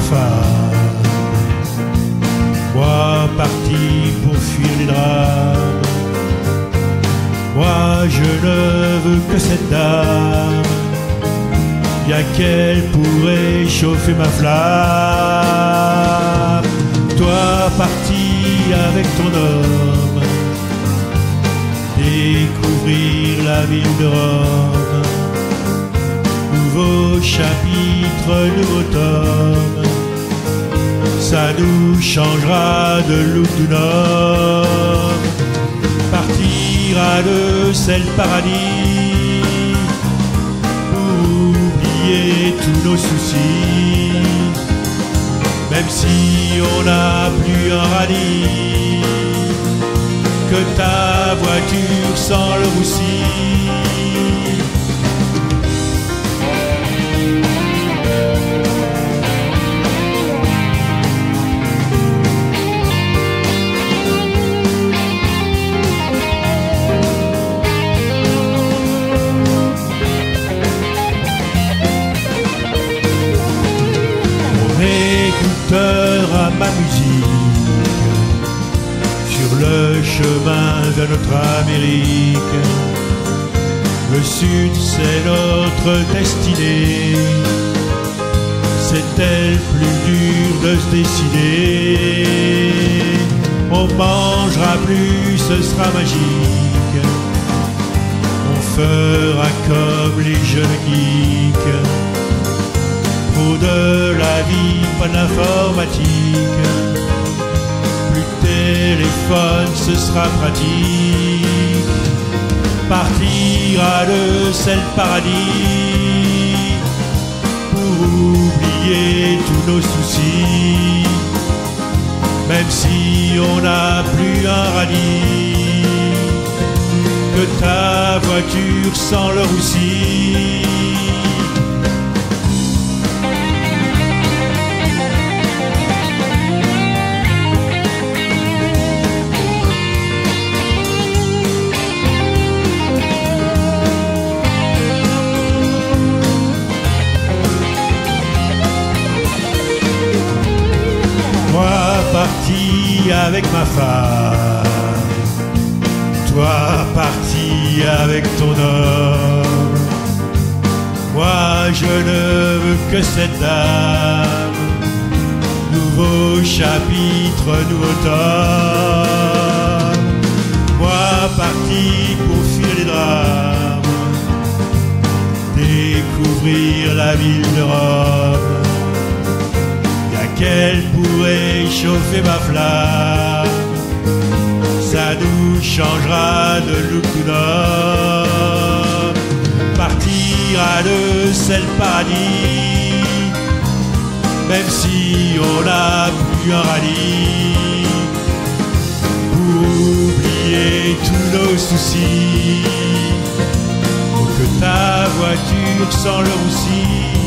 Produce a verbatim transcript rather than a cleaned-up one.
femme. Moi parti pour fuir les drames, moi je ne veux que cette dame, bien qu'elle pourrait chauffer ma flamme. Toi parti avec ton homme, découvrir la ville de Rome. Nouveau chapitre, nouveau tome, ça nous changera de look du Nord. Partir à de sel paradis pour oublier tous nos soucis, même si on n'a plus un radis que ta voiture sans le roussi. Écouteur à ma musique, sur le chemin de notre Amérique. Le sud c'est notre destinée, c'est-elle plus dur de se décider? On mangera plus, ce sera magique, on fera comme les jeunes geeks. Trop de la vie, pas d'informatique, plus de téléphone, ce sera pratique. Partir à de sel paradis pour oublier tous nos soucis, même si on n'a plus un radis que ta voiture sans le roussi. Parti avec ma femme, toi parti avec ton homme. Moi je ne veux que cette dame, nouveau chapitre, nouveau tome. Moi parti pour fuir les drames, découvrir la ville de Rome, qu'elle pourrait chauffer ma flamme, ça nous changera de look du Nord. Partir à de sel paradis, même si on n'a plus un radis, pour oublier tous nos soucis, pour que ta voiture sans le roussi.